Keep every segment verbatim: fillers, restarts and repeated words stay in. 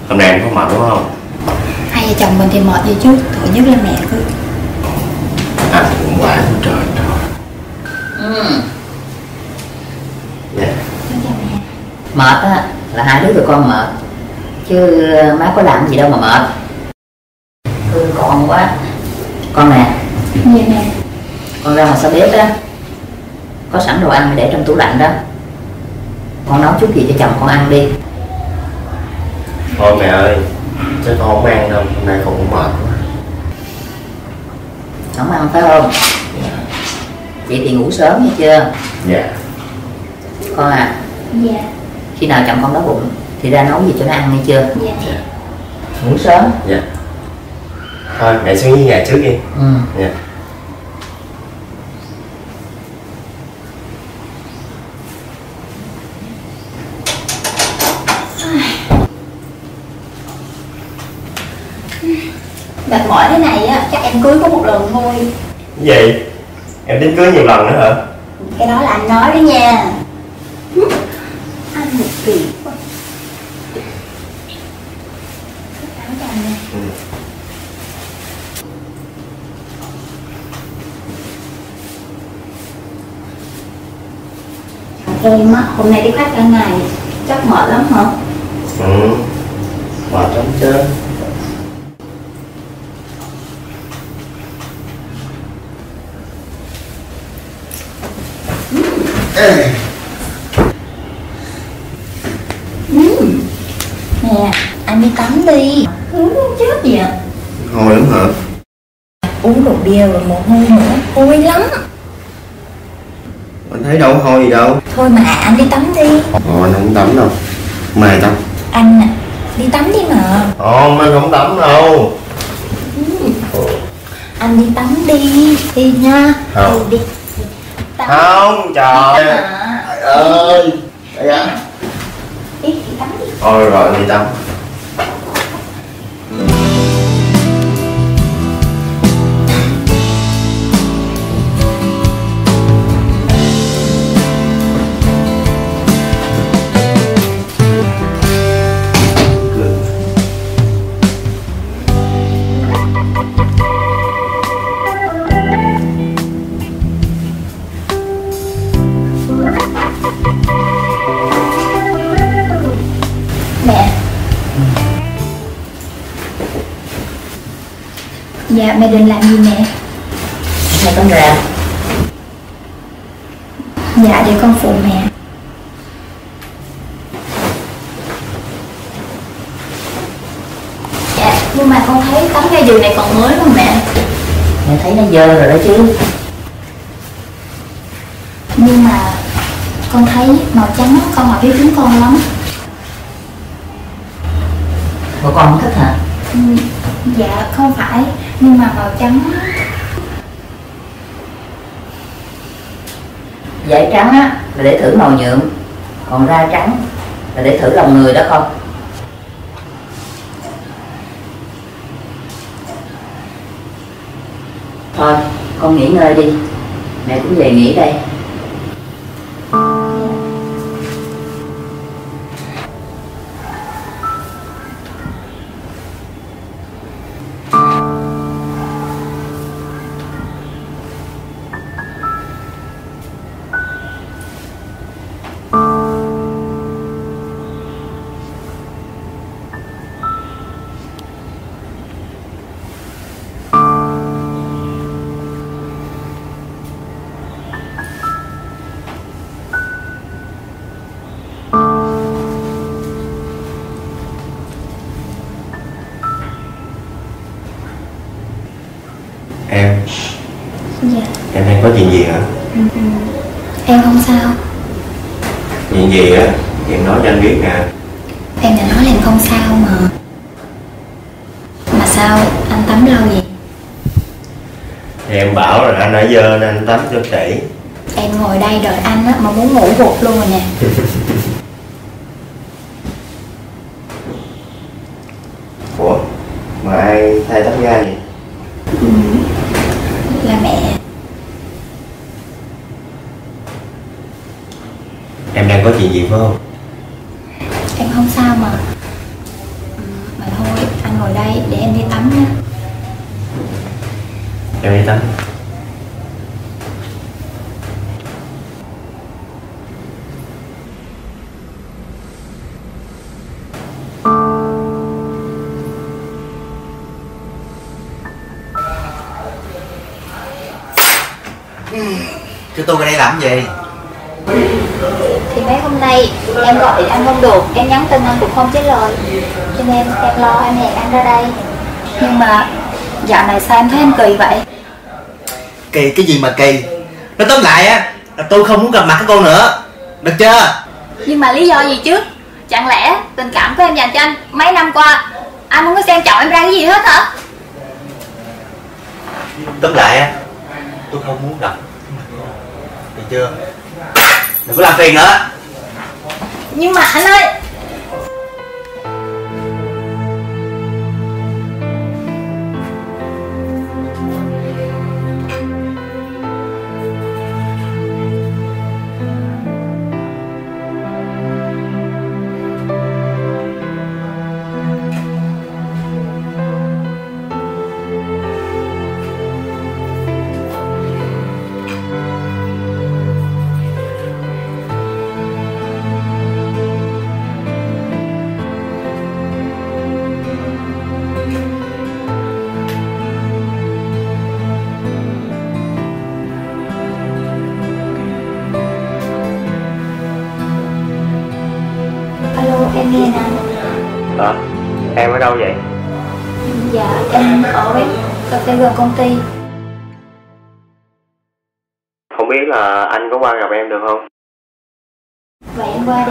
Hôm nay em có mệt đúng không? Hai vợ chồng mình thì mệt vậy chứ, tội nhất là mẹ cứ. Anh cũng quá trời trời. Ừ. Dạ. Chào mẹ. Mệt á là hai đứa tụi con mệt, chứ má có làm gì đâu mà mệt. Thương con quá. Con nè. Dạ mẹ. Con ra ngoài sau bếp đó, có sẵn đồ ăn để trong tủ lạnh đó, con nấu chút gì cho chồng con ăn đi. Thôi mẹ ơi, chứ con không ăn đâu, hôm nay con cũng mệt quá. Không ăn phải không? Dạ. Vậy thì ngủ sớm nghe chưa? Dạ. Con à. Dạ. Khi nào chồng con đói bụng thì ra nấu gì cho nó ăn nghe chưa? Dạ. Dạ. Ngủ sớm. Dạ. Thôi mẹ xuống dưới nhà trước đi. Ừ. Dạ. Mệt mỏi thế này á, chắc em cưới có một lần thôi. Cái gì? Em tính cưới nhiều lần nữa hả? Cái đó là anh nói đó nha. Anh một kỳ quá. Áo chồng nè. Ừ. Em á, hôm nay đi khách cả ngày, chắc mệt lắm hả? Ừ. Mệt lắm chứ. Ừ. Nè, anh đi tắm đi. Uống không chết gì à? Hôi lắm hả? Uống rượu bia rồi mồ hôi nữa, hôi lắm. Anh thấy đâu có hôi gì đâu. Thôi mà anh đi tắm đi. Ồ, anh không tắm đâu. Mai tắm. Anh à, đi tắm đi mà. Ồ, anh không tắm đâu. Ừ. Anh đi tắm đi, đi nha. Không. Đi, đi. Tắm. Không, trời Đi tắm à. Trời ơi. Đây á. Đi, đi tắm đi. Thôi rồi, đi tắm. Mẹ. Dạ, mẹ định làm gì mẹ? Mẹ tắm ra. Dạ, để con phụ mẹ. Dạ, nhưng mà con thấy tấm ga giường này còn mới mà mẹ. Mẹ thấy nó dơ rồi đó chứ. Nhưng mà con thấy màu trắng con hợp với chúng con lắm. Mà con không thích hả? Ừ, dạ không phải, nhưng mà màu trắng. Dải trắng á là để thử màu nhuộm, còn da trắng là để thử lòng người đó con. Thôi con nghỉ ngơi đi, mẹ cũng về nghỉ đây. Em. Dạ. Em đang có chuyện gì hả? Ừ, ừ. Em không sao. Chuyện gì á? Em nói cho anh biết nè. Em đã nói là em không sao mà. Mà sao anh tắm lâu vậy? Thì em bảo là anh đã dơ nên anh tắm cho kỹ. Em ngồi đây đợi anh á mà muốn ngủ gục luôn rồi nè. Ủa? Mà ai thay tắm ga vậy? Ừ, là mẹ. Em đang có chuyện gì phải không? Em không sao mà. Ừ, Em đi tắm. Chứ tôi ra đây làm gì? Thì mấy hôm nay em gọi điện ăn không được, em nhắn tin anh cũng không trả lời, cho nên em lo em hẹn anh ra đây. Nhưng mà dạo này sao em thấy anh kỳ vậy? Kỳ cái gì mà kỳ? Nói tóm lại á là tôi không muốn gặp mặt các cô nữa, được chưa? Nhưng mà lý do gì chứ? Chẳng lẽ tình cảm của em dành cho anh mấy năm qua anh không có xem trọng em ra cái gì hết hả? Tóm lại á, tôi không muốn gặp, được chưa? Đừng có làm phiền nữa. Nhưng mà anh ơi, em nghe nè. Ờ, em ở đâu vậy? Dạ em ở quán cà phê gần công ty. Không biết là anh có qua gặp em được không? Vậy em qua đi.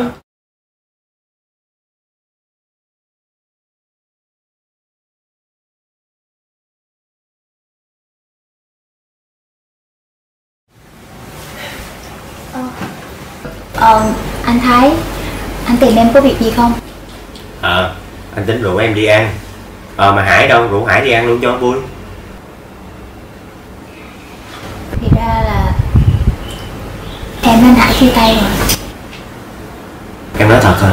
Ờ, ờ anh Thái, anh tìm em có việc gì không? Ờ, anh tính rủ em đi ăn. Ờ mà Hải đâu, rủ Hải đi ăn luôn cho vui. Thì ra là em với anh Hải chia tay rồi. Em nói thật hả?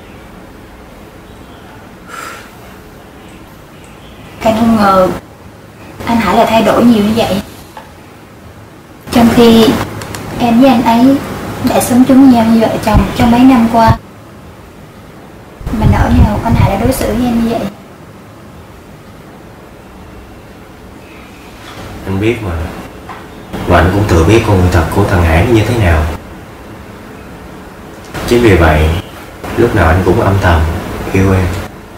Em không ngờ anh Hải lại thay đổi nhiều như vậy. Trong khi em với anh ấy đã sống chung với nhau như vợ chồng trong mấy năm qua, mà nỡ nào anh Hải đã đối xử với em như vậy. Anh biết mà. Và anh cũng tự biết con người thật của thằng Hải như thế nào. Chính vì vậy lúc nào anh cũng âm thầm yêu em.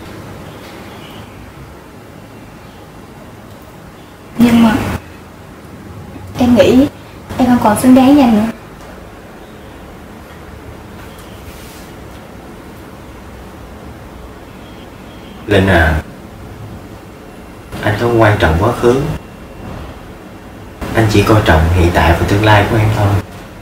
Nhưng mà em nghĩ em không còn xứng đáng với anh nữa. Linh à, anh không quan trọng quá khứ. Anh chỉ coi trọng hiện tại và tương lai của em thôi.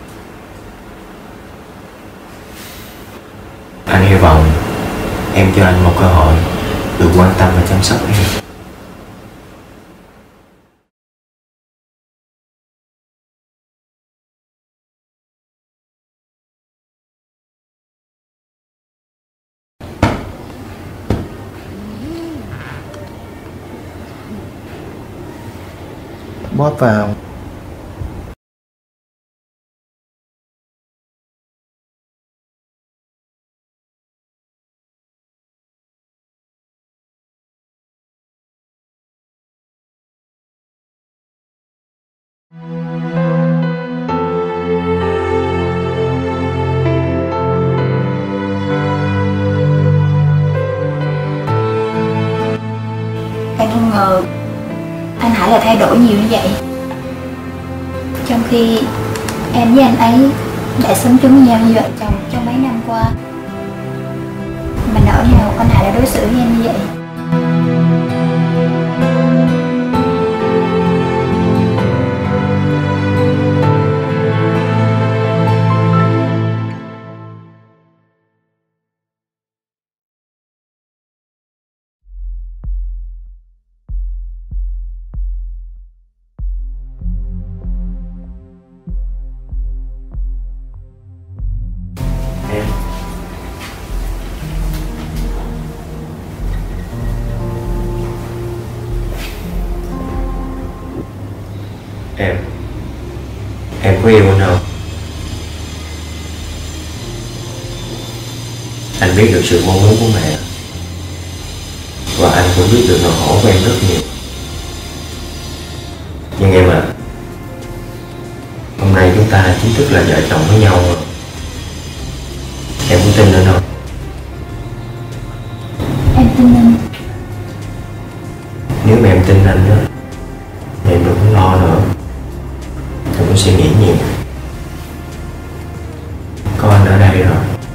Anh hy vọng em cho anh một cơ hội được quan tâm và chăm sóc em. Bóp vào. Em không ngờ anh Hải lại thay đổi nhiều như vậy. Trong khi em với anh ấy đã sống chung với nhau như vợ chồng trong mấy năm qua, mà nỡ nào anh Hải đã đối xử với em như vậy. Em Em Em có yêu anh không? Anh biết được sự mong muốn của mẹ, và anh cũng biết được nỗi khổ của em rất nhiều. Nhưng em à, hôm nay chúng ta chính thức là vợ chồng với nhau rồi. Em có tin anh không? Em tin anh. Nếu mà em tin anh á, thì em đừng có lo nữa, đừng có suy nghĩ nhiều. Có anh ở đây rồi.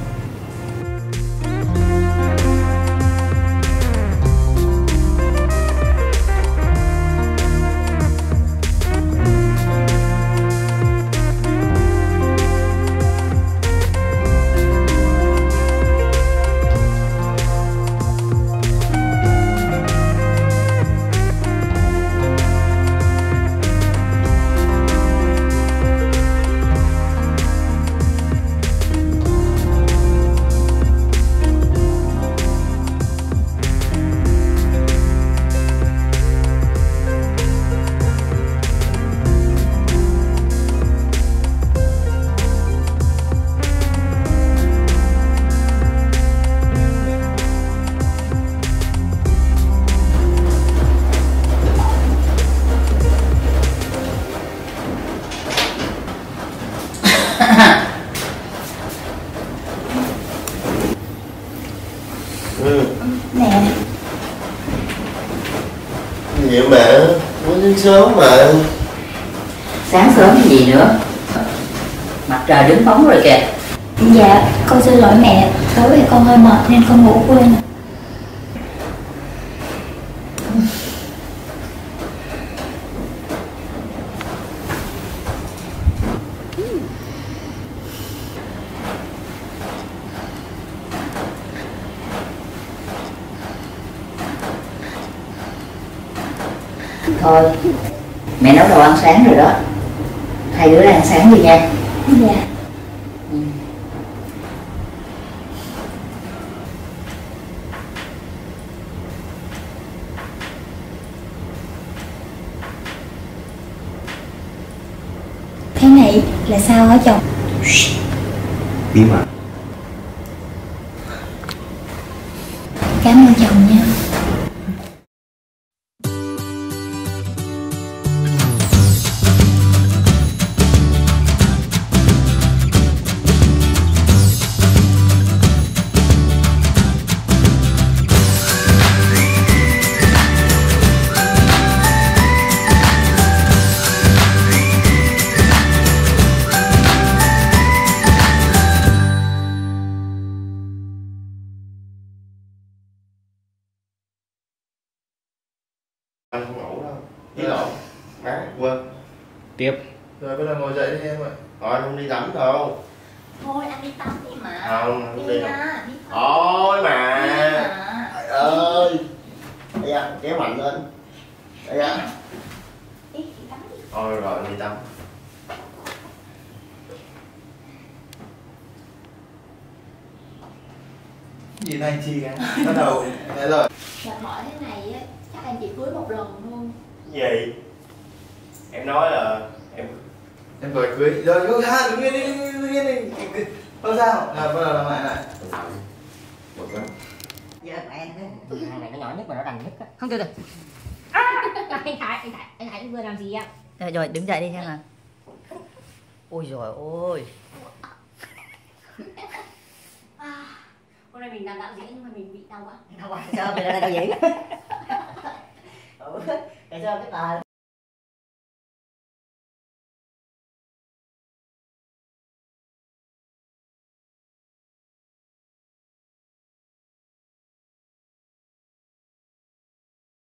Ừ. Nè. Vậy mẹ muốn đi sớm mà. Sáng sớm cái gì nữa, mặt trời đứng bóng rồi kìa. Dạ, con xin lỗi mẹ. Tối nay con hơi mệt nên con ngủ quên. Thôi, mẹ nấu đồ ăn sáng rồi đó, hai đứa ra ăn sáng đi nha. Dạ. Ừ. Thế này là sao hả chồng? Bí mật. Cảm ơn chồng nha. Anh không ngủ đâu. Đi lộn. Má quên. Tiếp. Rồi bây giờ ngồi dậy đi em ơi. Thôi anh không đi tắm đâu. Thôi anh đi tắm đi mà. Không, anh không đi đâu. nha, đi tắm. Thôi mà. Đi mà. Trời ơi. Đây da, kéo mạnh lên. Đây da. Đi, đi tắm đi. Thôi rồi anh đi tắm. Gì này chi cả. Bắt đầu. Đây rồi. Mệt mỏi thế này á, chắc anh chỉ cưới một lần thôi. Gì? Em nói là em Em gọi cưới. Rồi cứ tha đứng yên đi, đứng yên đi. Không sao. Rồi bắt đầu làm lại lại. Một cái. Giờ mẹ nó Hai này nó nhỏ nhất mà nó đằng nhất á. Không, từ từ. À, anh Thái, anh Thái, anh Thái vừa làm gì em? Rồi, rồi đứng dậy đi xem nào. Ôi giời ơi. À, hôm nay mình làm đạo diễn nhưng mà mình bị đau quá. Đâu sao mày lại đạo diễn? Ừ, tại sao cái tà